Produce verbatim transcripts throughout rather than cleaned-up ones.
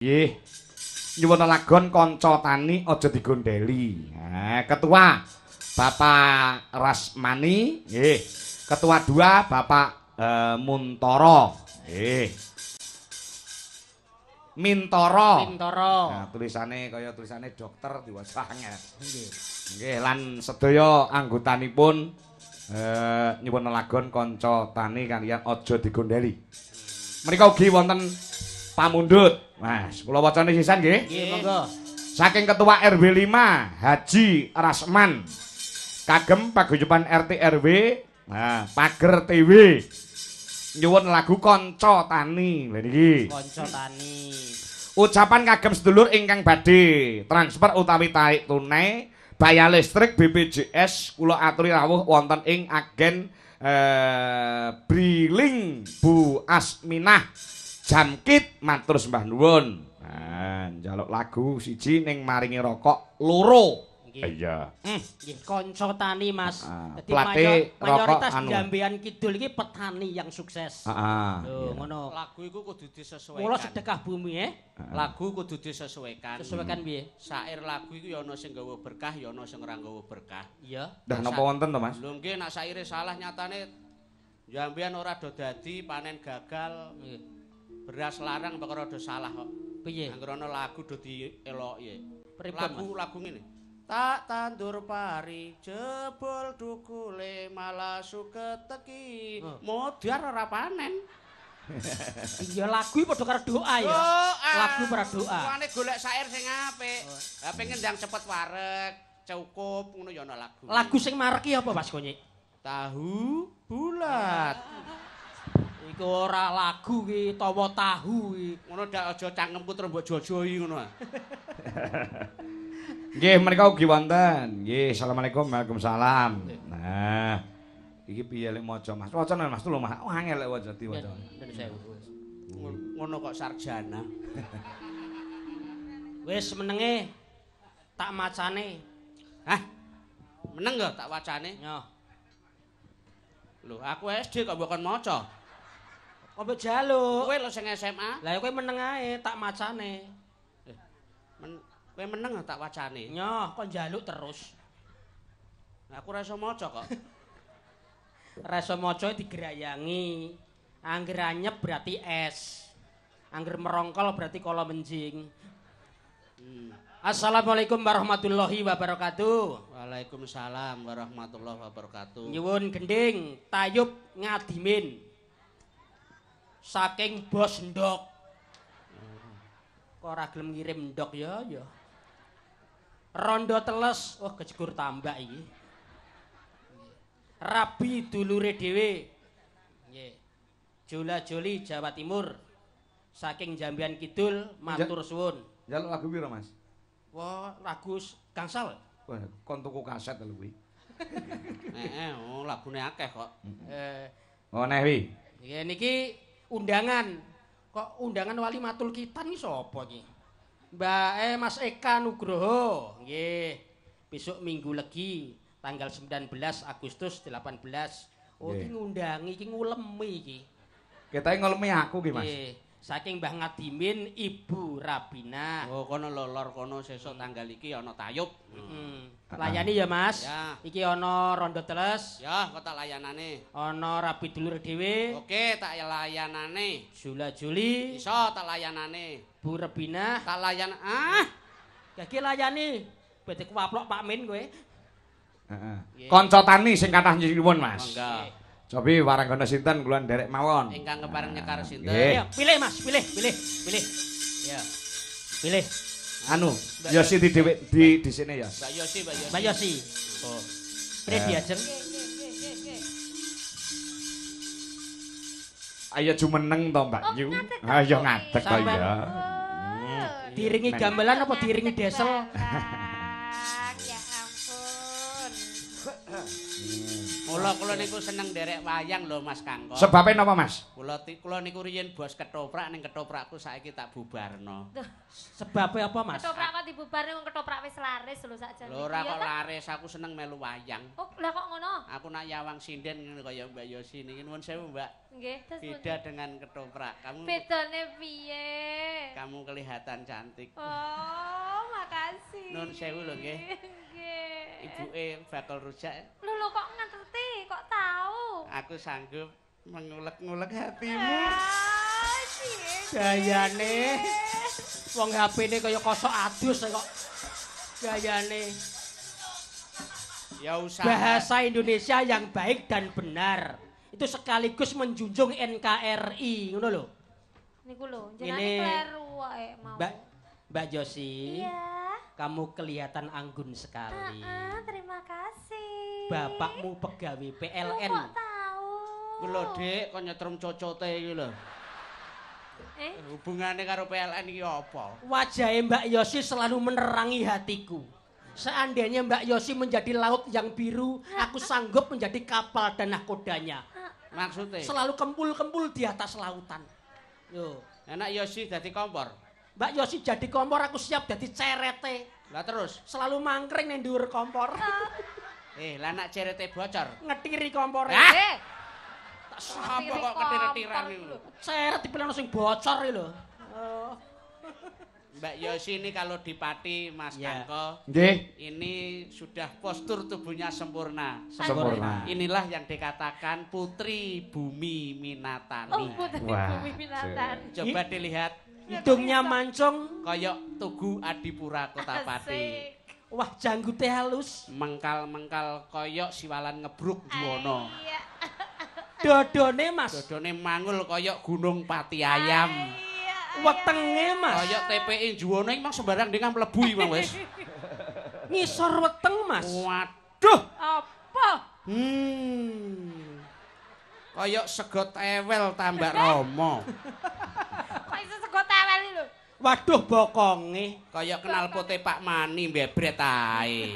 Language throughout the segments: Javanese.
Nggih. Nyuwun lagon kanca tani aja digondeli. Nah, ketua Bapak Rasmani, nggih. Ketua dua Bapak uh, Muntoro, nggih. Mintoro. Mintoro. Nah, tulisane kaya tulisane dokter diwaca angel. Nggih. Nggih, lan sedaya anggotanipun eh nyuwun lagon kanca tani kaliyan aja digondeli. Menika ugi wonten pamundhut. Mas, kula wacane sisan nggih. Nggih, monggo. Saking Ketua R W lima Haji Rasman. Kagem paguyuban R T R W, nah, Pager T V. Nyuwun lagu kanca tani. Lha niki. Kanca tani. Ucapan kagem sedulur ingkang badhe transfer utawi tarik tunai bayar listrik B P J S kula aturi rawuh wonten ing agen eh, Briling Bu Asminah Jamkit matur sembah nuwun. Nah, njaluk lagu siji ning maringi rokok loro. Iya. Nggih, kanca tani Mas. Ah, Dadi plate mayo- mayoritas rokok anu. Jambean Kidul iki petani yang sukses. Heeh. Lho, ngono. Lagu iku kudu disesuaikan. Mula sedekah bumi eh. Lagu kudu disesuaikan. Sesuaikan piye? Sair lagu iku ya ana sing nggawa berkah, ya ana sing ora nggawa berkah. Iya. Dah napa wonten to, Mas? Lho nggih nek saire salah nyatane Jambean ora do dadi panen gagal. Beras larang perkara do salah kok. Piye? Angger ana lagu do dieloki. Pripun, Lagu lagu ngene. Tak tandur pari jebol dukule malah suket teki. Oh. Modar ora panen. Iya lagu iki padha karo doa ya. Oh, ah. Lagu para doa. Wane golek sair sing apik. Lah pengen ndang cepet wareg, cukup ngono ya ana lagu. Lagu sing mareki apa Mas Gonyek? Tahu bulat. Iku ora lagu ki, tawa tahu ki. Ngono dak aja cangkemku terus mbok jojoi ngono ah. Nggih, menika ugi wonten. Nggih, asalamualaikum waalaikumsalam. Nah, iki piye lek maca Mas? Wacane Mas lho Mas. Oh, angel lek waca diwaca. Ngono kok sarjana. Wis menenge tak macane. Hah? Meneng gak tak wacane? Yo. Lho, aku S D kok mbok kon maca. Kok mbok jaluk. Kowe lho sing S M A. Lah kowe meneng ae tak macane. Men kowe meneng tak wacane. Nyoh, kok njaluk terus. Aku ora iso maca kok. Rasa maca digerayangi. Angger anyep berarti es. Angger merongkol berarti kala menjing. Hmm. Assalamualaikum warahmatullahi wabarakatuh. Waalaikumsalam warahmatullahi wabarakatuh. Nyuwun gending tayub ngadimin. Saking bos ndok. Kok ora gelem ngirim ndok ya ya. Rondo teles, wah kejegur tambak iki. Rabi dulure dhewe. Nggih. Jola Joli Jawa Timur. Saking Jambean Kidul matur suwun. Njaluk lagu piro, Mas? Wah, lagu gangsal. Wah, kon tuku kaset lho kuwi. Heeh, oh lagune akeh kok. Eh, Oh, neh wi. nggih niki undangan. Kok undangan wali matul kitan iki sapa iki? Mbak eh Mas Eka Nugroho. Nggih. Besok Minggu Legi tanggal sembilan belas Agustus delapan belas. Oh, iki ngundangi iki ngulemi iki. Ketae ngolemi aku ki, Mas. Nggih. Saking Mbah Ngadimin Ibu Rabina. Oh, kono lho lor kono sesuk tanggal iki ana tayub. Hmm. Layani ya, Mas. Ya. Iki ana rondo teles, Ya, kok tak layanane. ana rabi dulur dhewe, Oke, tak layanane. Jula Juli, Iso tak layanane. Bu Rebina. Tak layan ah. Gagi layani. Bedhe kuwaplok Pak Min kowe. Heeh. Kanca tani sing kathah nyuwun, Mas. Monggo. Cobi warangana sinten kula nderek mawon. Ingkang kepareng nyekar sinten? Nggih. Ayo, pilih Mas, pilih, pilih, pilih. Ya. Pilih. Anu, Yosi di dhewe di di sini ya. Mbak Yosi, Mbak Yosi. Mbak Yosi. Oh. Pilih Ya. diajeng. Ayo jumeneng to, Mbak Yu. Ayo ngadeg kok Sampai- ya. Diringi gamelan apa diringi desel? Ya ampun. Mula kula niku seneng nderek wayang lho Mas Kangkon. Sebabe napa, Mas? Kula ti- kula niku riyen bos ketoprak ning ketoprakku saiki tak bubarno. Sebabnya apa, Mas? Ketoprak apa dibubarne wong ketoprak wis laris lho sakjane. Lho ora Iya kok ta? laris, aku seneng melu wayang. Oh, lah kok ngono? Aku nak yawang sinden ngene kaya Mbak Yosi niki nuwun sewu, Mbak. Nggih, terus Beda dengan ketoprak. Kamu bedane piye? kamu kelihatan cantik. Oh, makasih. Nuwun sewu lho nggih. Nggih. Ibuke bakal rujak. Lho lho kok ngerti? Kok tahu? Aku sanggup mengulek-ngulek hatimu. Ah, piye? Gayane. Wong H P-ne kaya kosok adus kok. Gayane. Ya usah. Bahasa Indonesia yang baik dan benar. Itu sekaligus menjunjung N K R I, ngono lho. Niku lho, Ini- jenenge kleru wae mau. Mbak Mbak Josi, Iya. kamu kelihatan anggun sekali. Ah, terima kasih. Bapakmu pegawai P L Lu N. kok tahu? Ku lho, Dik, kok nyetrum cocote iki lho. Eh, Hubungane karo P L N iki apa? Wajah Mbak Yosi selalu menerangi hatiku. Seandainya Mbak Yosi menjadi laut yang biru, aku sanggup menjadi kapal dan nahkodanya. Maksudnya? Selalu kempul-kempul di atas lautan. Yo, Enak Yosi dadi kompor. Mbak Yosi jadi kompor, aku siap jadi cerete. Lah terus, Selalu mangkring ning dhuwur kompor. eh lah nak cerete bocor. Ngetiri kompor. Ah! eh, Apa kok ketir-ketiran iki lho? Ceret dipilih sing bocor iki lho. Oh. Mbak Yosi ini kalau dipati Mas Ya. Kangko, Nggih. ini sudah postur tubuhnya sempurna. Sempurna. Inilah yang dikatakan Putri Bumi oh, Minatani. putri Wah, bumi binatang. Coba dilihat Hidungnya mancung, koyok Tugu Adipura Kota Pati. Asik. wah janggute halus. Mengkal-mengkal koyok siwalan ngebruk Juwono. Iya. Dodone Mas, Dodone mangul koyok Gunung Pati Ayam. Iya. wetenge Mas. Koyok T P I Juwono iki mang sembarang dengan mlebu iki mang wis. Ngisor weteng Mas. Waduh. Apa? Hmm. Koyok sego tewel tambak Romo. Kok iso sego tewel iki lho? Waduh bokonge. Koyok kenal pote Pak Mani mbebret ae.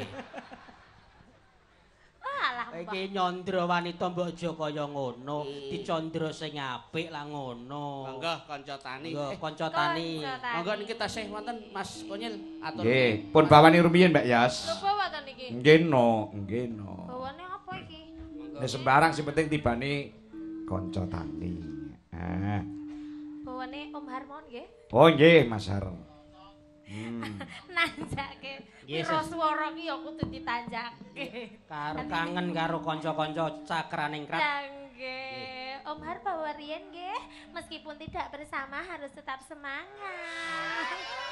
Alah, Mbak. Iki nyandra wanita mbok aja kaya ngono, dicandra sing apik lah ngono. Monggo kanca tani. Monggo Eh, kanca tani. Kanca tani. monggo niki tasih wonten Mas Konyil atur. Nggih, pun bawani rumiyin Mbak Yas. Lho bawa ta niki? Nggih no, nggih no. Bawane apa iki? Ya sembarang sing penting tibane kanca tani. Ah. Bawane Om Harmon nggih. Oh nggih, Mas Har. Hmm. Nanjake. Yes, Piro yes. swara ki ya kudu ditanjake. Karo kangen karo kanca-kanca cakraning krap. Ya nggih. Om Har bawa riyen nggih. Meskipun tidak bersama harus tetap semangat.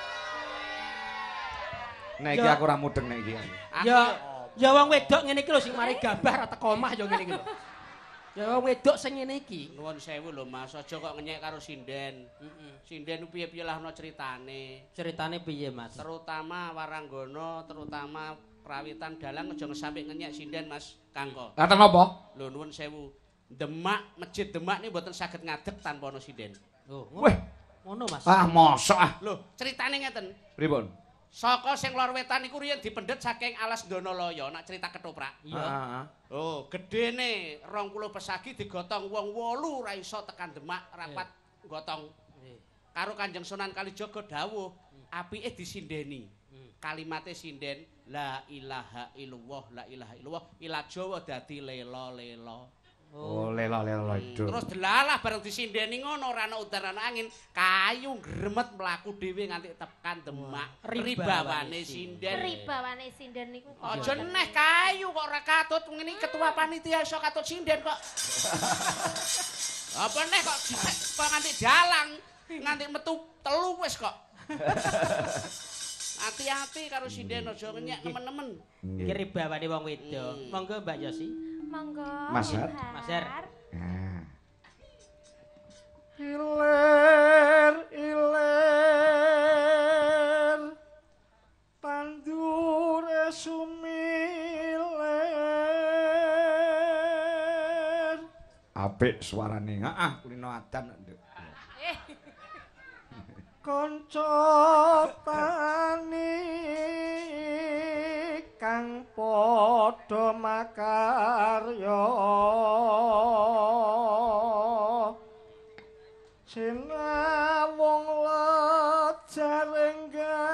Nek iki aku ora mudeng nek iki. Aku Ya ya wong wedok ngene iki lho sing mari gabah ra teko omah ya ngene iki lho. Ya wong wedok sing ngene iki. nuwun sewu lho Mas, aja kok ngenyek karo sinden. Sinden ku piye-piye lah ono critane. Ceritane piye Mas? Terutama Waranggono, terutama Prawitan Dalang aja sampe ngenyek sinden Mas Kangko. Ngaten napa? Lho nuwun sewu. Demak, Masjid Demak ini mboten saged ngadeg tanpa ono sinden. Oh, Weh, ngono Mas. ah mosok ah. Lho, critane ngeten. Pripun? Saka sing lor wetan iku riyen dipendhet saking alas Donaloyo, nak cerita ketoprak. Iya. Ah, ah. Oh, gedene rong puluh pesagi digotong wong wolu ra iso tekan Demak rapat gotong. Karo Kanjeng Sunan Kalijaga dawuh, apike disindeni. Kalimate sinden la ilaha illallah la ilaha illallah ila Jawa dadi lela-lela. Oh, lela-lela itu. Terus delalah bareng disindeni ngono ora ana udan ana angin, kayu gremet mlaku dhewe nganti tekan Demak. Ribawane sinden. Ribawane sinden niku kok. Aja neh kayu kok ora katut ngene ketua panitia iso katut sinden kok. Apa neh kok kok nganti dalang nganti metu telu wis kok. Hati-hati karo sinden aja ngenyek nemen-nemen. Iki ribawane wong wedok. Monggo Mbak Yosi. Monggo. Mas Har. Mas Har. Ah. Iler iler tandure sumiler. Apik suarane. Heeh, kulino adan. Nduk. Kanca tani kang padha makarya sinawung lejaring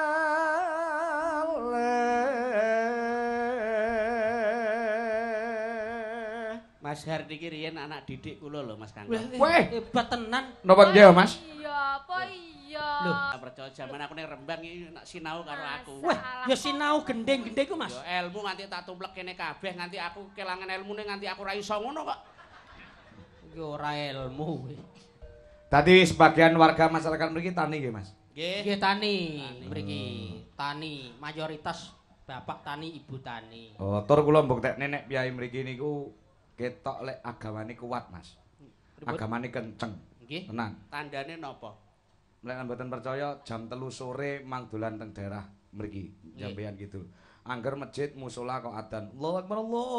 Mas Har niki riyen anak didik kula lho Mas Kangkung. Weh, hebat tenan. napa nggih Mas? Iya, apa iya? Loh, Percaya jaman aku ning Rembang iki nak sinau karo aku. weh, ya sinau gendeng-gendeng ku Mas. Yo ilmu nganti tak tumplek kene kabeh nganti aku kelangan ilmune nganti aku ra iso ngono kok. Iki ora ilmu. Tadi sebagian warga masyarakat mriki tani nggih Mas. Nggih. Nggih tani mriki, tani mayoritas bapak tani, ibu tani. Oh, tur kula mbuktekne nek piyai mriki niku ketok lek agamane kuat Mas. Agamane kenceng. Nggih. Tenan. Tandane napa? Lek mboten percaya jam telu sore mang dolan teng daerah mriki, jambean gitu. Angger masjid musala kok adzan. Allahu Akbar,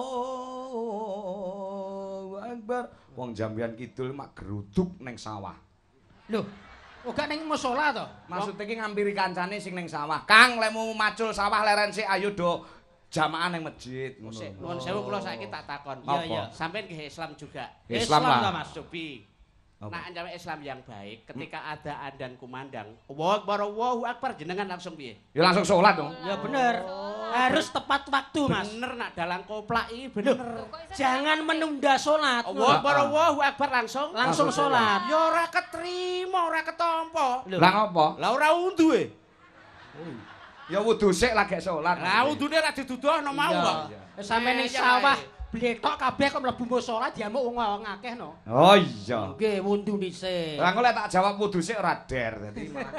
Allahu Akbar. Wong jambean kidul mak geruduk ning sawah. Lho, uga ning musala to? Maksudnya ki ngampiri kancane sing ning sawah. Kang, lek mau macul sawah leren sik ayo do jamaah ning masjid ngono. Sik, nuwun sewu kula saiki tak takon. Iya, iya. Sampeyan nggih Islam juga. Islam lah. ta, Mas. Cobi. Apa? Nah, anjame Islam yang baik ketika ada adzan kumandang, Allahu Akbar, Allahu Akbar jenengan langsung piye? Ya langsung sholat dong. Ya bener. Harus tepat waktu, Mas. Bener nak dalang koplak iki bener. Jangan menunda salat. Allahu Akbar, Ah, ah. Allahu Akbar langsung Langsung Langsung salat. Ya ora ketrima, ora ketampa. Lho. Lah ngopo? Lah ora undu e. Ya wudu sik lagi sholat. Lah undune ra diduduhno mau kok. Iya. Sampe ning Iya, sawah iya. bletok kabeh kok mlebu musala diamuk wong akeh no. Oh iya. Nggih, wundu dhisik. Lah engko lek tak jawab wudu sik ora der dadi malah.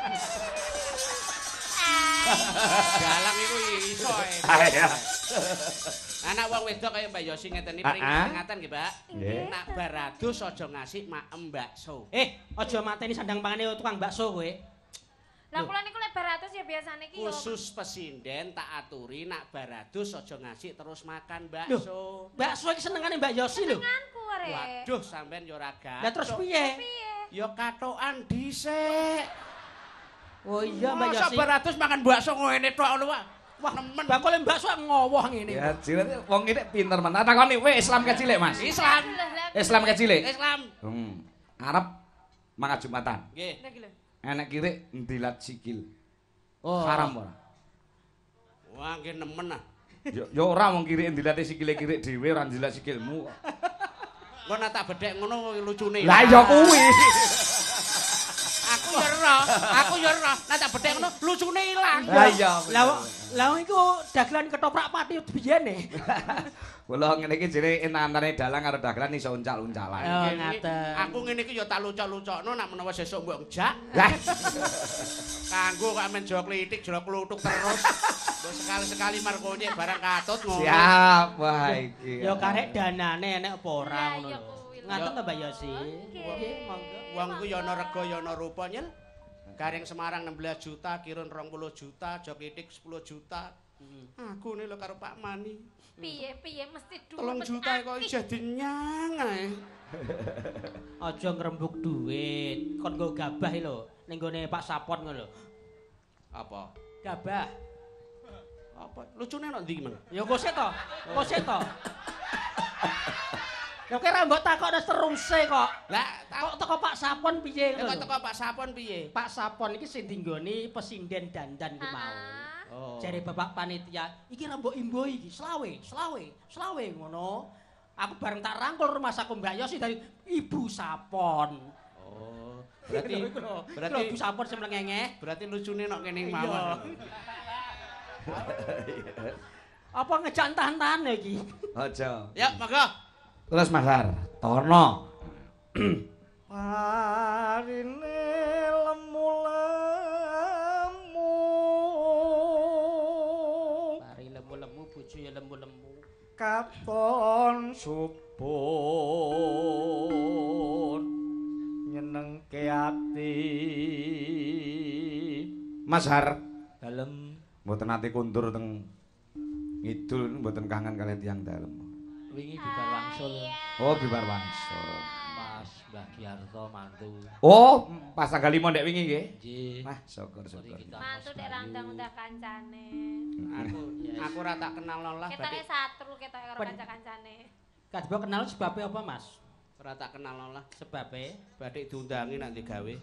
Dalang iku iso e. Ah, iya. Anak wong wedok kaya Mbak Yosi ngeten iki Ah, ah. peringatan nggih, Mbak. Nggih. Nak baradus aja ngasih maem bakso. Eh, aja mateni sandang pangane tukang bakso kowe. Lah kula niku lek baratus ya biasane ki yo. Khusus pesinden tak aturi nak baradus aja ngasih terus makan Loh, bakso. bakso iki senengane Mbak Yosi lho. Senenganku arek. Waduh, sampean yo ora Lah terus gathuk. piye? Piye? Yo katokan dhisik. Oh iya Mbak Masa Yosi. baratus makan bakso ngene tok lho, Pak. Wah, nemen. Bakule bakso ngowoh ngene. Ya cilik wong iki pinter men. Tak takoni, "Weh, Islam kecilik, Mas?" Islam. Islam kecilik. Islam. Hmm. Arep mangat Jumatan. Nggih. Lagi lho. Enek kirik ndilat sikil. Oh. Haram ora? Wah, nggih nemen ah. Ya ya ora wong kirik ndilate sikile kirik dhewe ora ndilat sikilmu. Engko nak tak bedhek ngono lucune. Lah ya kuwi. Aku ya ora, aku ya ora. Nak tak bedhek ngono lucune ilang. Lah iya. Lah lah iku dagelan ketoprak pati biyene. Kula ngene iki jenenge antane dalang karo dagelan iso uncal-uncalan. Oh, Nggih, ngaten. Aku ngene iki ya tak lucok-lucokno nak menawa sesuk mbok njak. Lah, Kanggo kok men jok klitik, jok kluthuk terus. Mbok sekali-sekali markonye barang katut ngono. siap wah iki. Ya karek danane enek apa ora Lah, ngono ya lho. kuwi lho. Ngaten ta Mbak Yosi? Oke. Nggih, monggo. Wong ku ya ana rega ya ana rupa nyel. Garing Semarang enam belas juta, Kirun dua puluh juta, Jok Klitik sepuluh juta. Aku nih lho karo Pak Mani. Piye piye mesti dhuwit. Telung juta kok isih dinyang ae. Aja ngrembug duit. Kon nggo gabah lho ning gone Pak Sapon ngono lho. Apa? Gabah. Apa? Lucune nek ndi, Mang? Ya kose to. Kose to. Ya kira mbok takokno teruse kok. Lah, Kok teko Pak Sapon piye kok ngono? teko Pak Sapon piye? Pak Sapon iki sing dinggoni pesinden dandan ki mau. Oh. Jare bapak panitia, iki ra mbok imboi iki, selawe, selawe, selawe ngono. Aku bareng tak rangkul rumah saku Mbak Yosi dari Ibu Sapon. Oh. Berarti Iku lho, berarti iku lho Ibu Sapon sing mlengenge. berarti lucune nek kene Iya. mawon. Apa ngejantah-tahan iki? Aja. Ya, monggo. Terus Mas Har, Torno. parine lemu-lemu Pari lemu-lemu, bojo ya lemu-lemu. katon subur nyenengke ati Mas Har, dalem mboten nate kundur teng ngidul mboten kangen kalian tiyang dalem. Wingi bibar wangsul. Oh, bibar wangsul. Pas Mbah Giarto mantu. Oh, pas tanggal lima ndek wingi nggih. Nggih. Wah, syukur-syukur. Mantu nek randang-undang kancane. Aku aku ora tak kenal lolah Ketoke batik. satru ketoke karo Pen- kanca-kancane. Kajba kenal sebabnya apa, Mas? Ora tak kenal lolah Sebabnya batik diundangi nek digawe.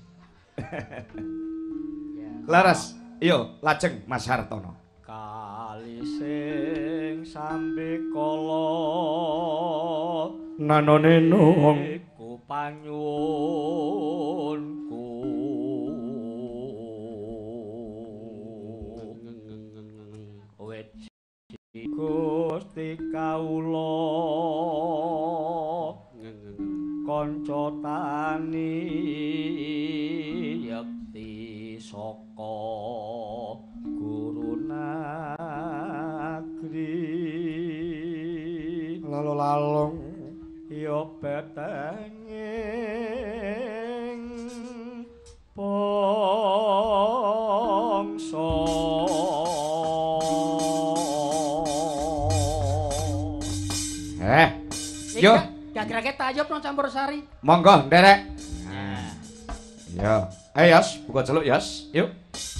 Laras, yo lajeng Mas Hartono. Kali sing sambe kala Nanone nung iku panyuwunku. Wit Gusti kawula kanca tani yekti saka guru nagri lalu lalung ya betenging bangsa. Eh, yo Gagrake tayub nang campur sari. monggo nderek. Yo, ayo Yas, buka celuk Yas. Yuk.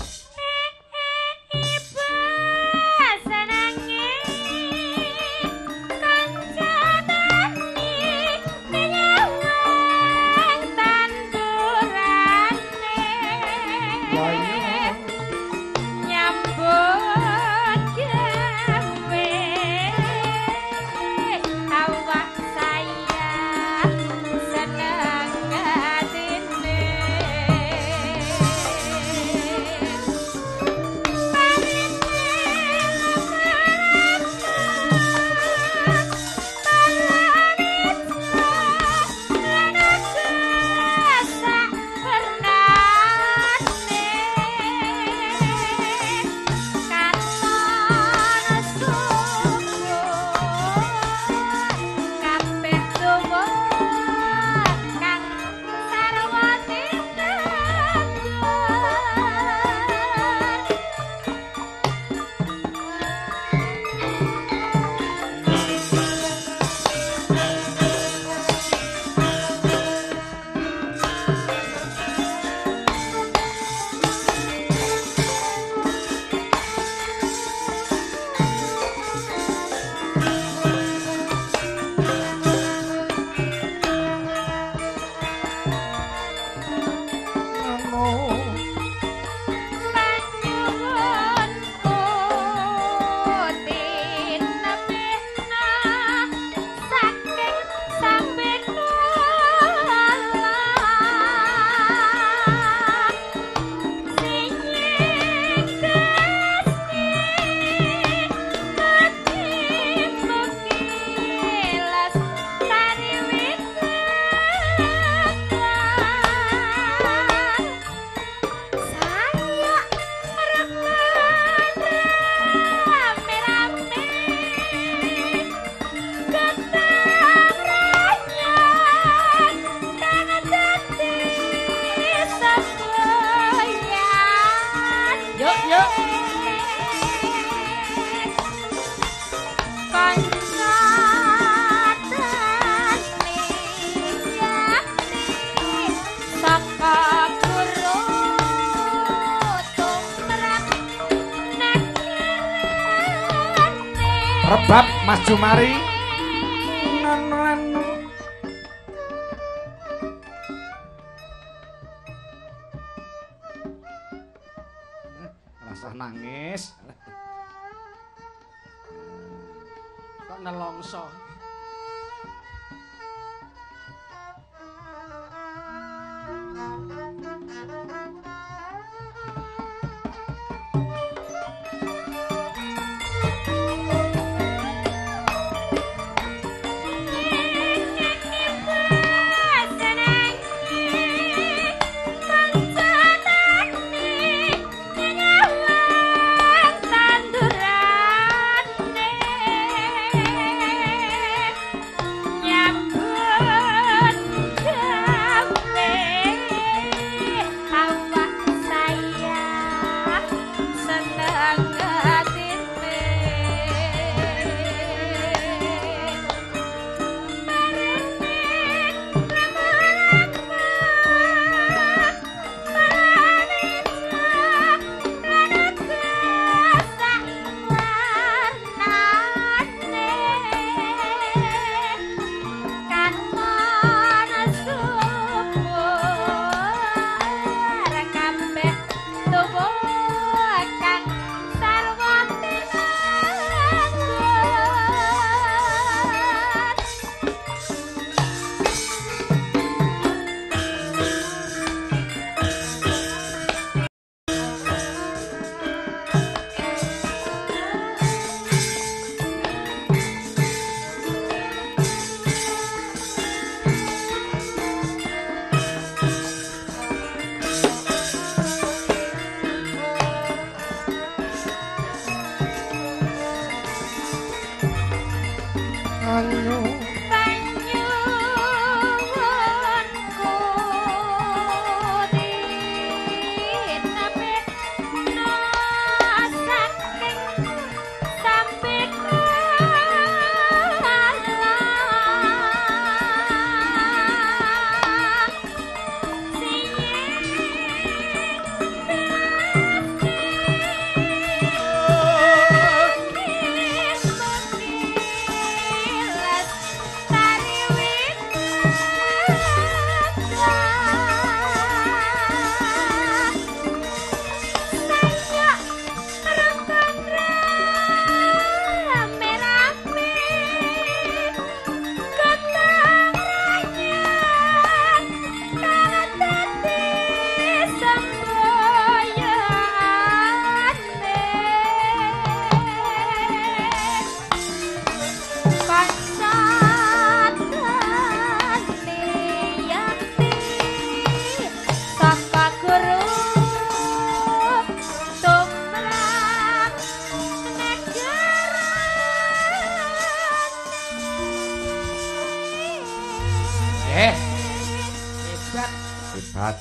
Rebab Mas Jumari. Rasa nangis. Kok nelongso.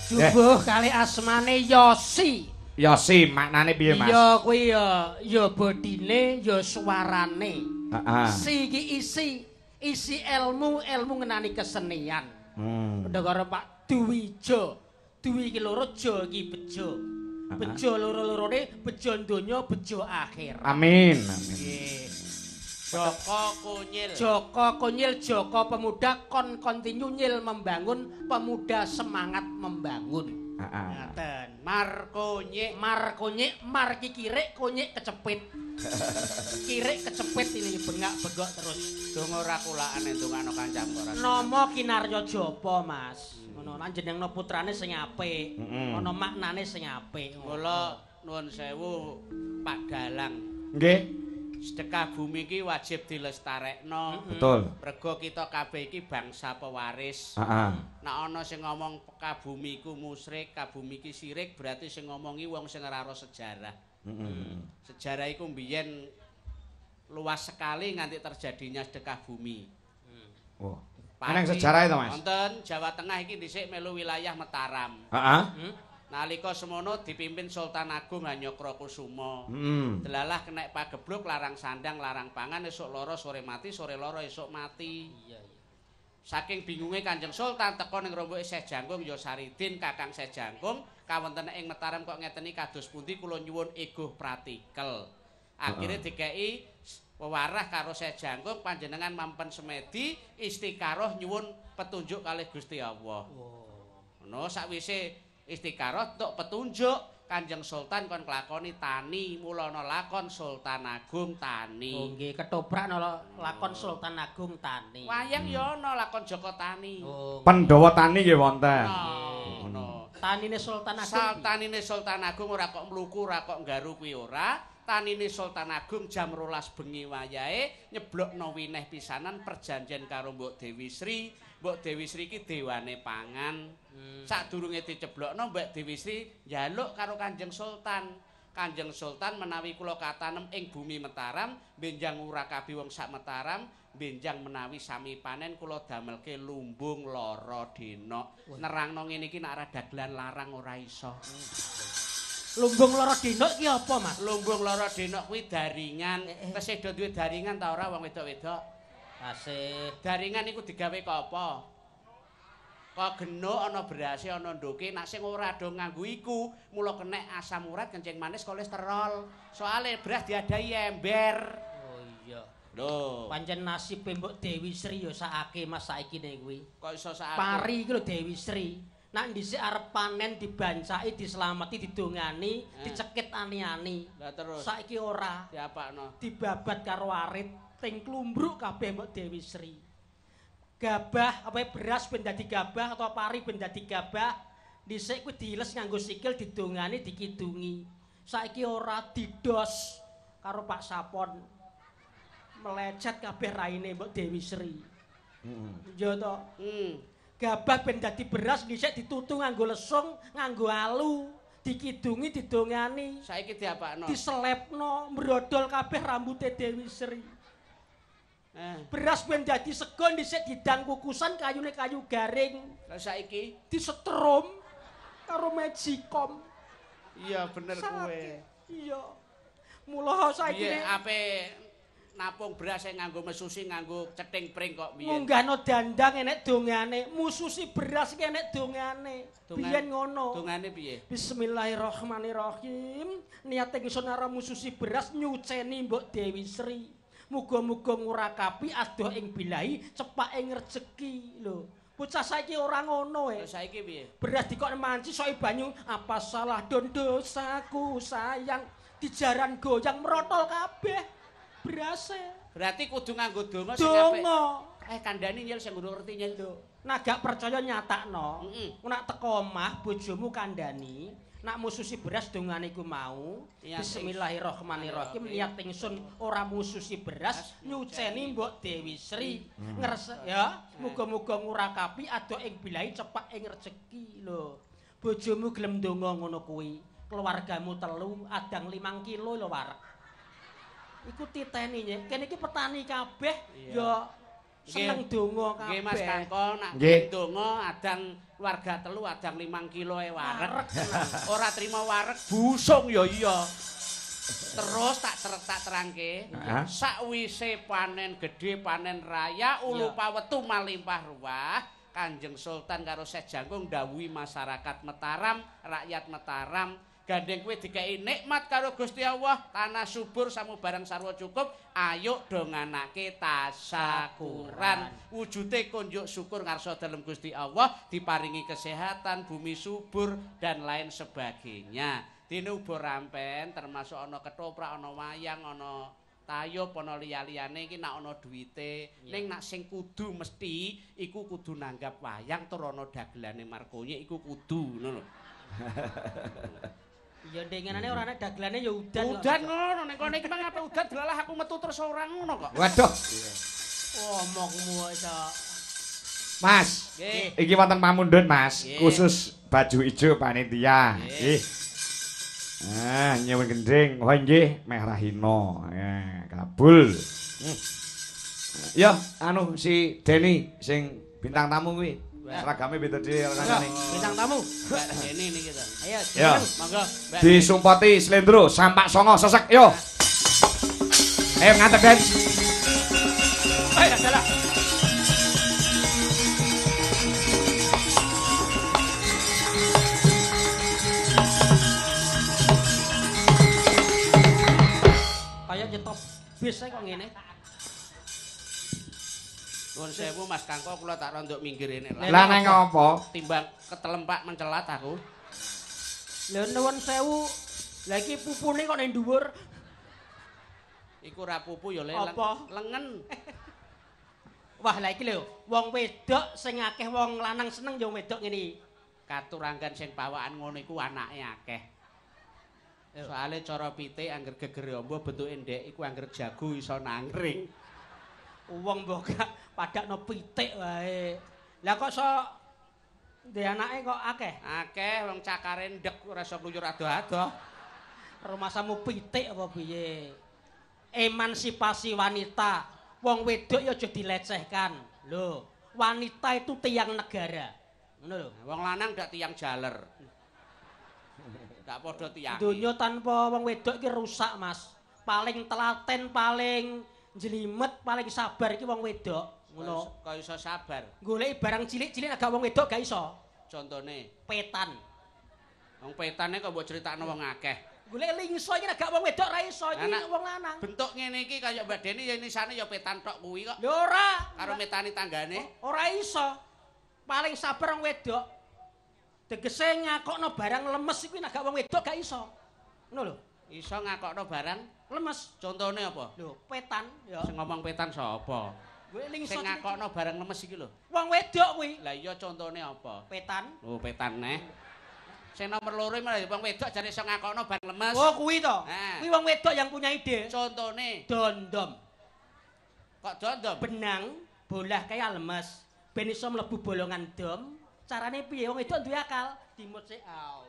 Jubuh kali asmane Yosi. Yosi maknane piye Mas? Ya kuwi ya ya bodine ya suarane. Heeh. Si iki isi isi ilmu ilmu ngenani kesenian. Hmm. Padha karo Pak Duwijo. Duwi iki loro jo iki bejo. Bejo loro-lorone bejo donya bejo akhir. Amin. Amin. Nggih. Joko Kunyil. Joko Kunyil, Joko pemuda kon kontinu nyil membangun, pemuda semangat membangun. Heeh. Ngaten. Mar Kunyik. Mar kunyik, mar ki kirik, kunyik kecepit. Kirik kecepit ini bengak begok terus. Donga ora kulaan endungane kancam kok ora. Nama Kinarya Japa, Mas. Ngono lan jenengna putrane sing apik. Mm-mm. Ana maknane sing apik. Mula nuwun sewu Pak Dalang. Nggih. Sedekah bumi iki wajib dilestarekno. Betul. Mergo kita kabeh iki bangsa pewaris. Heeh. Nek ana sing ngomong kabumi iku musyrik, kabumi iki syirik, berarti sing ngomongi wong sing ora ro sejarah. Heeh. Sejarah iku mbiyen luas sekali nganti terjadinya sedekah bumi. Oh. Pati- Ana sejarah itu Mas. Wonten Jawa Tengah iki dhisik melu wilayah Mataram. Heeh. Hmm? Nalika semono dipimpin Sultan Agung Hanyokrokusumo. Heeh. Delalah kenek pagebluk, larang sandang, larang pangan, esuk loro sore mati, sore loro esuk mati. Iya, iya. Saking bingunge Kanjeng Sultan teka ning romboke Syekh Jangkung ya Saridin Kakang Syekh Jangkung kawonten ing Mataram kok ngeteni kados pundi kula nyuwun eguh pratikel. Akhire dikeki wewarah karo Syekh Jangkung panjenengan mampen semedi istikaroh nyuwun petunjuk kalih Gusti Allah. Ngono sakwise istikaroh tuk petunjuk Kanjeng Sultan kon kelakoni tani mulana lakon Sultan Agung tani. Oh nggih ketoprak nala lakon Sultan Agung tani. Wayang ya ana lakon Joko Tani. Oh. Pandhawa tani nggih wonten. Ngono. Tanine Sultan Agung. Sal tanine Sultan Agung ora kok mluku ora kok nggaru kuwi ora. Tanine Sultan Agung jam rolas bengi wayahe nyeblokno wineh pisanan perjanjian karo Mbok Dewi Sri. Mbok Dewi Sri iki dewane pangan. Hmm. Sadurunge diceblokno Mbok Dewi Sri njaluk karo Kanjeng Sultan. Kanjeng Sultan menawi kula katanem ing bumi Mataram, benjang urakabi wong sak Mataram, benjang menawi sami panen kula damelke lumbung lara denok. Nerangno ngene iki nek ora dagelan larang ora iso. Lumbung loro dinok ki apa, Mas? Lumbung lara denok kuwi daringan. Kesedo duwe daringan ta ora wong wedok-wedok? Asih. Daringan iku digawe kok apa? Kok genuk ana berase ana ndoke, nek sing ora do nganggo iku, mula kenek asam urat kencing manis kolesterol. Soale beras diadai ember. Oh iya. Lho, Pancen nasib Mbok Dewi Sri ya sakake Mas saiki ne kuwi. kok iso sak Pari iki lho Dewi Sri. Nak dhisik arep panen dibancaki, dislameti, didongani, Eh. dicekit ani-ani. Lah terus Saiki ora. diapakno? Dibabat karo arit, ting klumbruk kabeh Mbok Dewi Sri. Gabah apa beras ben dadi gabah atau pari ben dadi gabah. Dhisik kuwi diiles nganggo sikil didongani dikidungi. Saiki ora didos karo Pak Sapon. Melecet kabeh raine Mbok Dewi Sri. Heeh. Ya to. Hmm. Gabah ben dadi beras dhisik ditutu nganggo lesung, nganggo alu, dikidungi didongani, Saiki diapakno? diselepno, mbrodol kabeh rambute Dewi Sri. Eh, Beras ben dadi sego dhisik didang kukusan kayune kayu garing, lah saiki disetrum karo magicom. iya bener kowe. Iya. Mula saiki Piye ape napung beras sing nganggo mesusi nganggo ceting pring kok biyen. munggahno dandang enek dongane, mususi beras ki enek dongane. Dongan- Biyen ngono. Dongane piye? Bismillahirrahmanirrahim. Niat ingsun arep mususi beras nyuceni Mbok Dewi Sri. Muga-muga ngurakapi adoh ing bilahi, cepak ing rejeki lho. Bocah saiki ora ngono Lah e. saiki piye? Beras dikok manci soe banyu, apa salah don dosaku sayang. Dijaran goyang merotol kabeh. Berase. Berarti kudu nganggo donga sing apik. Donga. Eh kandhani nyel sing ngono ngerti nyel lho. Nak gak percaya nyatakno. Heeh. Nak teko omah bojomu kandhani, nak mususi beras dongane iku mau. Niat Bismillahirrahmanirrahim. Niat ingsun ora mususi beras nyuceni Mbok Dewi Sri. Ngerse ya, muga-muga ngurakapi adoh ing bilahi cepak ing rejeki lho. Bojomu gelem ndonga ngono kuwi. Keluargamu telu adang limang kilo lho warek. Iku titeni nyek. Kene iki petani kabeh ya seneng donga kabeh. Nggih Mas Kangko, nak Nggih. donga adang warga telu adang limang kilo e wareg. Wareg seneng. Ora trima wareg busung ya iya. Terus tak ter- tak terangke, Hah? sakwise panen gedhe panen raya ulu Iya. pawetu malimpah ruah, Kanjeng Sultan karo Syekh Jangkung ndhawuhi masyarakat Mataram, rakyat Mataram, gandeng kowe dikai nikmat karo Gusti Allah, tanah subur samubarang sarwa cukup, ayo do nganake tasakuran. Wujude kunjuk syukur ngarsa dalem Gusti Allah, diparingi kesehatan, bumi subur dan lain sebagainya. Dene uga rampen termasuk ana ketoprak, ana wayang, ana tayub, ana liya-liyane iki nak ana duwite. Ning nak sing kudu mesti iku kudu nanggap wayang tur ana dagelane markonye iku kudu ngono lho. Ya ndengenane ora ana dagelane ya udan. kok. Udan ngono ning kene iki mang apa udan delalah aku metu terus ora ngono kok. Waduh, Omongmu iso. Mas. Nggih. Iki wonten pamundhut, Mas. Nggih. Khusus baju ijo panitia. Nggih. Ah, nyewon gending. Oh nggih, meh rahino. Ya, kabul. Hmm. Ya, anu si Deni sing bintang tamu kuwi. Seragame beda dhewe Monggo, rasane. bintang tamu. Mbak Deni niki to. Ayo, Ya. jeneng. Monggo, Mbak. Disumpati slendro sampak songo sesek yo. Ayo ngantek Den. Ayo, adalah. Kayak nyetop bis ae kok ngene. Nuwun sewu Mas Kangko kula tak rondok minggir rene lah. Lah nang apa? Timbang ketelempak mencelat aku. Lha nuwun sewu. Lah iki pupune kok ning dhuwur. Iku ra pupu ya le Apa? lengen. Wah, lah iki lho, wong wedok sing akeh wong lanang seneng ya wong wedok ngene. Katuranggan sing pawakan ngono iku anake akeh. Soale cara pitik angger gegere amba bentuke ndek iku angger jago iso nangring. Wong mbok gak padakno pitik wae. Lah kok iso ndek anake kok akeh? Akeh wong cakare ndek ora iso kluyur ado-ado. Rumasamu pitik apa piye? Emansipasi wanita. Wong wedok ya aja dilecehkan. Lho, wanita itu tiang negara. Ngono lho. Wong lanang ndak tiang jaler. Ndak padha tiang. Donya tanpa wong wedok iki rusak, Mas. Paling telaten, paling jelimet, paling sabar iki wong wedok. Ngono. Kok iso sabar. Goleki barang cilik-cilik agak wong wedok gak iso. Contone, Petan. wong petane kok mbok critakno wong akeh. Golek lingso iki agak wong wedok ra iso, iki Anak- wong lanang. Bentuk ngene iki kaya Mbak Deni ya nisane ya petan tok kuwi kok. Lho ora. Karo metani tanggane. Ora iso. Paling sabar wong wedok. Tegese ngakokno barang lemes iku agak wong wedok gak iso. Ngono lho. Iso ngakokno barang. Lemes. Contone apa? Lho, petan ya. Sing ngomong petan sapa? Golek lingso Sing cilik-cilik. ngakokno barang lemes iki lho. Wong wedok kuwi. Lah iya contone apa? Petan. Oh, petan neh. Sing nomor loro malah wong wedok jare iso ngakokno barang lemes. Oh, kuwi to. Nah. Kuwi wong wedok yang punya ide. Contone, Dondom. kok dondom? Benang bolah kaya lemes. Ben iso mlebu bolongan dom. Carane piye? Wong wedok duwe akal. Dimut sik. Au.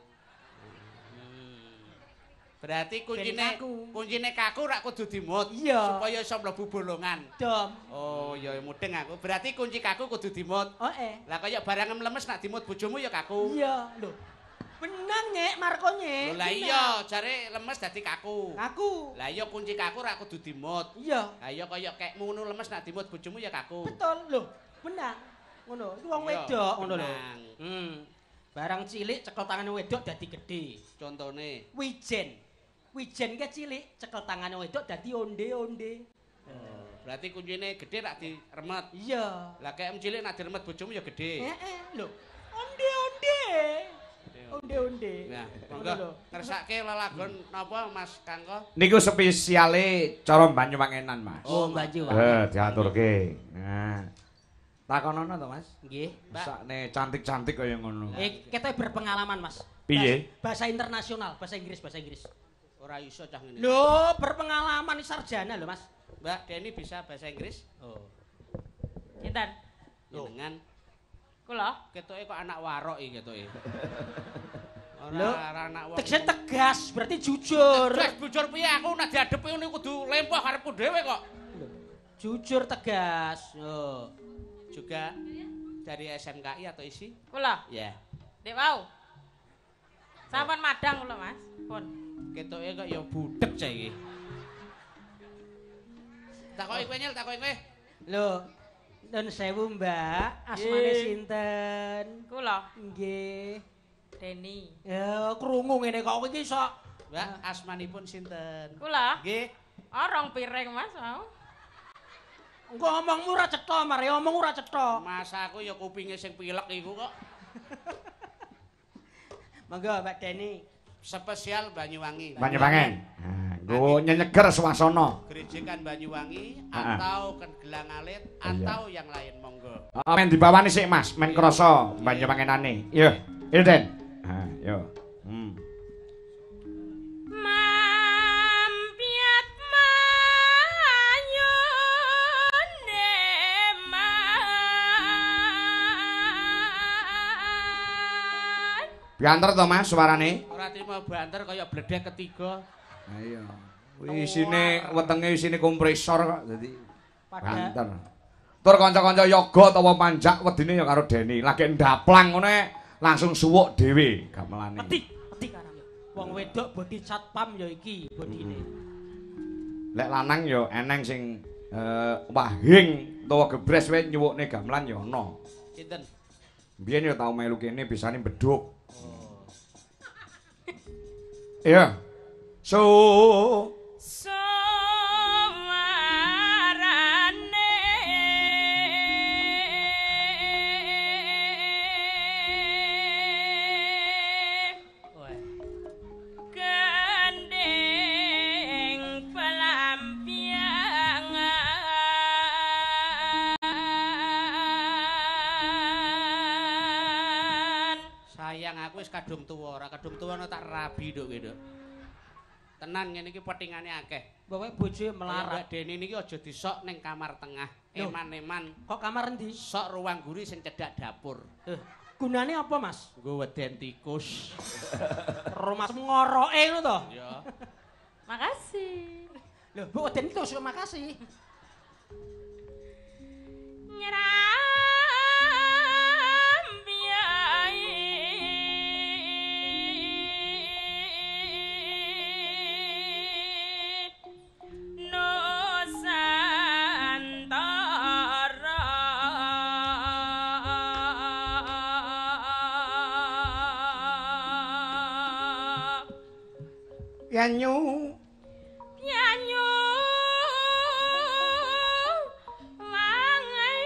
Berarti kuncine Ben kaku. kuncine kaku rak kudu dimut Iya. supaya iso mlebu bolongan. Dom. Oh, ya mudeng aku. Berarti kunci kaku kudu dimut. Oh eh. Lah kaya barang lemes nak dimut bojomu ya kaku. Iya, lho. Benang nyek markonye. Lho lah iya, jare lemes dadi kaku. Aku. Lah iya kunci kaku rak kudu dimut. Iya. Lah iya kaya kekmu ngono lemes nak dimut bojomu ya kaku. Betul lho. Benang. Ngono. Iku wong Iya, wedok ngono lho. benang. Hmm. Barang cilik cekel tangane wedok dadi gedhe. Contone. Wijen. Wijen ke cilik cekel tangane wedok dadi onde-onde. Berarti kuncine gedhe rak diremet. Iya. Lah kek cilik nak diremet bojomu ya gedhe. Heeh, lho. Onde-onde. Onde-onde. Nah, Ngono monggo lho. ngersake lelagon napa Mas Kangko? Niku spesiale cara Banyuwangenan, Mas. Oh, Banyu. Eh, diaturke. Nah. Takonono to, Mas? Nggih. Sakne cantik-cantik kaya ngono. Eh, kita berpengalaman, Mas. Piye? Bahasa internasional, bahasa Inggris, bahasa Inggris. Ora iso cah ngene. Loh, berpengalaman ini sarjana loh, Mas. Mbak Deni bisa bahasa Inggris? Oh. Sinten? Jenengan Kula. ketoke kok anak warok iki ketoke. Ora Lho, ora anak wong. Tegese tegas, berarti jujur. Tegas bujur piye aku nak diadepi ngene kudu lempoh karepku dhewe kok. Jujur tegas. Yo. Juga dari S M K I atau isi? Kula. Ya. Dek wau. Sampun madang kula, Mas. Pun. Ketoke kok ya budek cah iki. Takoki kowe nyel, takoki kowe. Lho, nun sewu Mbak, asmane sinten? Kula. Nggih. Deni. Ya, krungu ngene kok iki sok. Mbak, asmanipun sinten? Kula. Nggih. Orong piring, Mas. Mau. Engko ngomongmu ora cetha, mari ngomong ora cetha. Mas aku ya kupinge sing pilek iku kok. Monggo Mbak Deni. Spesial Banyuwangi. Banyuwangen. Nah, nggo nyenyeger swasana. Gerejekan Banyuwangi Ah, ah. atau Gelang Alit atau yang lain monggo. Oh, men dibawani sik Mas, men krasa Banyuwangenane. Yo, yo Den. Ha, yo. Hmm. Mampiat mayun deman. Biantar to Mas suarane? Ora trimo banter kaya bledek ketiga. Ha iya. Kuwi isine wetenge isine kompresor kok dadi Padha banter. Tur kanca-kanca yoga utawa panjak wedine ya karo Deni. Lagi ndaplang ngene langsung suwuk dhewe gamelane. Peti, peti karang. Wong wedok bodi satpam ya iki bodine. Lek lanang ya eneng sing eh, wahing utawa gebres wae nyuwukne gamelan ya ana. Sinten? Biyen ya tau melu kene bisane beduk. Iya. So Suarane gandeng pelampiangan. Sayang aku wis kadung tuwa, ora kadung tuwa no tak rabi nduk kowe nduk. Tenan ngene iki petingane akeh. Bapak bojoe Melarat melarat. Deni niki aja disok ning kamar tengah. Loh. Eman-eman Kok kamar endi? sok ruang guri sing cedhak dapur. Eh, gunane apa, Mas? Nggo weden tikus. Rumah ngoroke ngono to? Ya. Makasih. Lho, Bu Weden itu terima kasih. Nyrambiai Nusantara yanyu Nyanyu wangai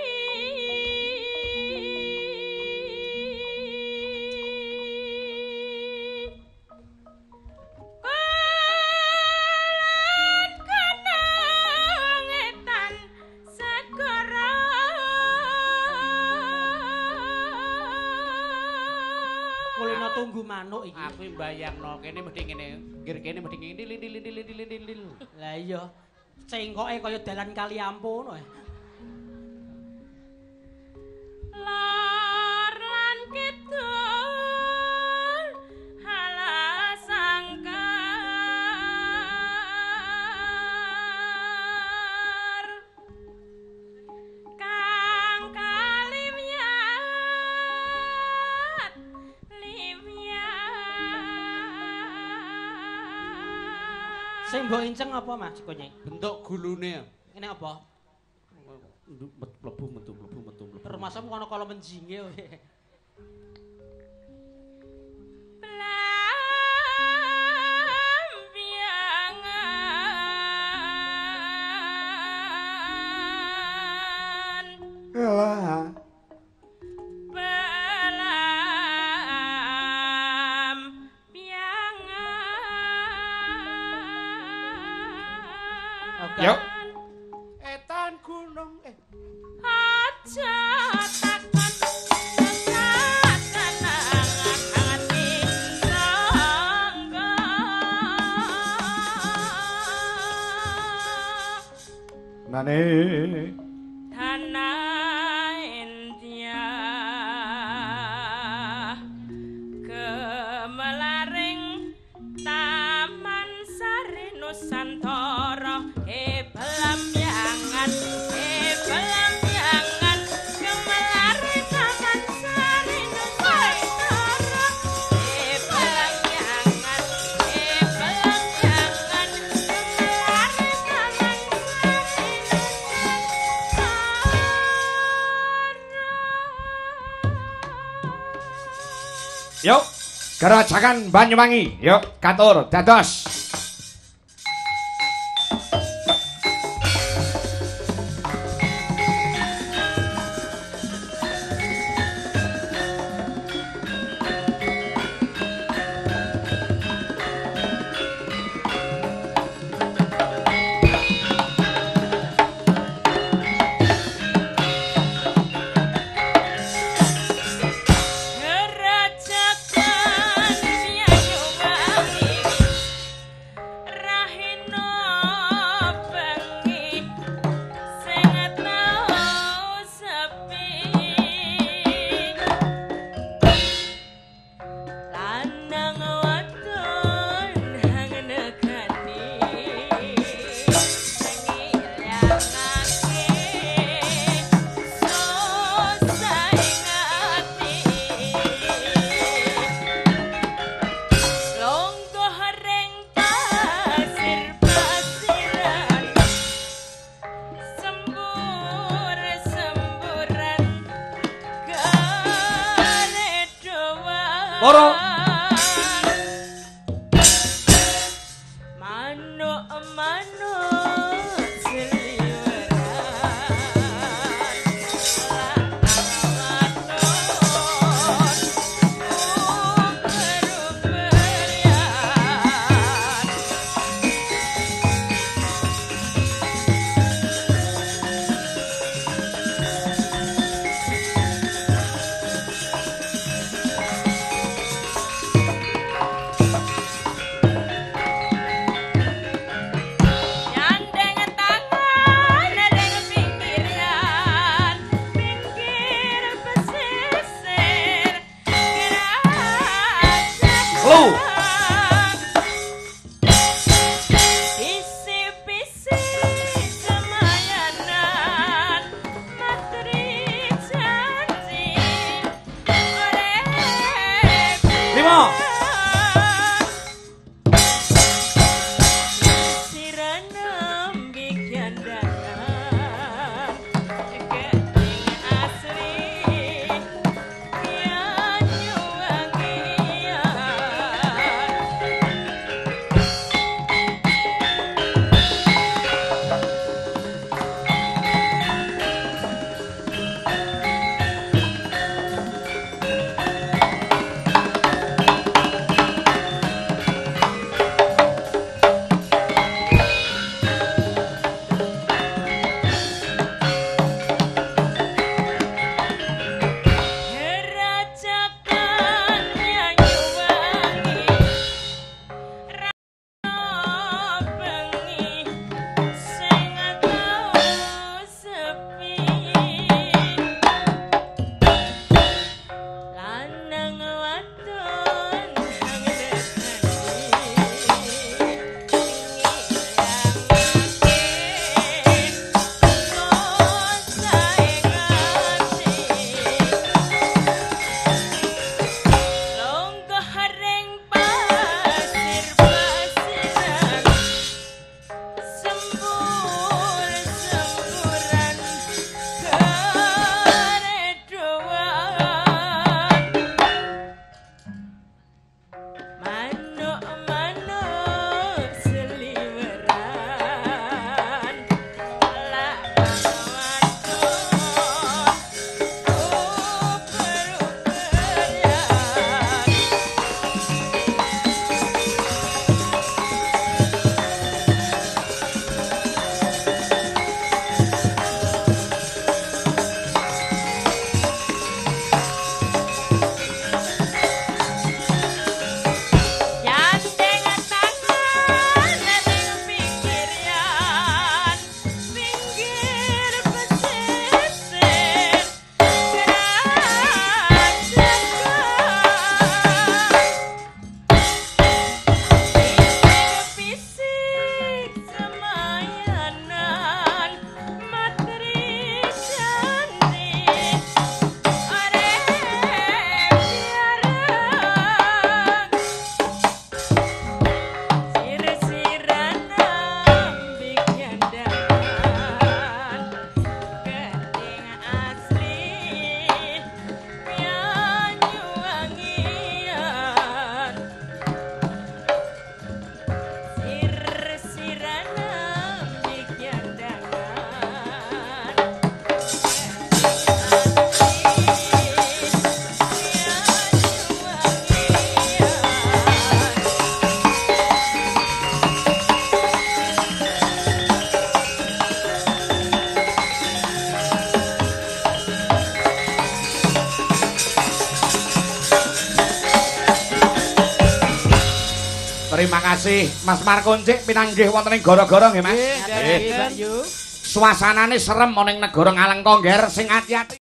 Kulan kenangetan segara Kulino tunggu manuk iki. Aku mbayangno kene mesti ngene, ngger kene mesti ngene lil lil lil lil lil lil. Lah iya. Cengkoke kaya dalan kali ampu ngono. Lor lan kidul halasangkar kang kaliwiyat liwiyat Sing mbok inceng apa, Mas? Konye. Bentuk gulune. Ini apa? Mlebu metu mlebu metu mlebu. Rumasmu kono kala menjinge. Pelampiangan Elah. Pelampiangan Yuk. Etan gunung eh Aja takon kesakenangan ati sangga Nane tanah India kemelaring taman sari Nusantara e pelampiangan Yuk, Gerajakan Banyuwangi. Yuk, katur dados. Loro. Terima kasih Mas Markuncik pinanggih wonten ing gara-gara nggih Mas. Nggih, Mbak Yu. Suasanane serem ana ing negara Ngalengka ngger sing ati-ati